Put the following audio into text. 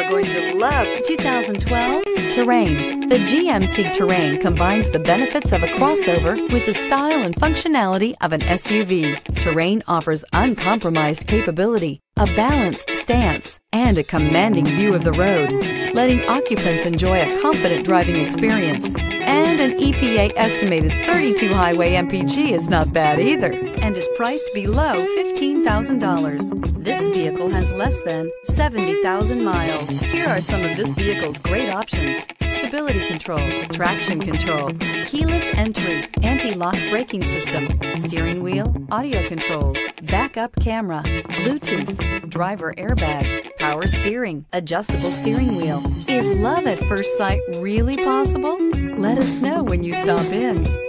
going to love 2012 Terrain. The GMC Terrain combines the benefits of a crossover with the style and functionality of an SUV. Terrain offers uncompromised capability, a balanced stance, and a commanding view of the road, letting occupants enjoy a confident driving experience. And an EPA estimated 32 highway MPG is not bad either, and is priced below $15,000. This vehicle has less than 70,000 miles. Here are some of this vehicle's great options: stability control, traction control, keyless entry, anti-lock braking system, steering wheel audio controls, backup camera, Bluetooth, driver airbag, power steering, adjustable steering wheel. Is love at first sight really possible? Let us know when you stop in.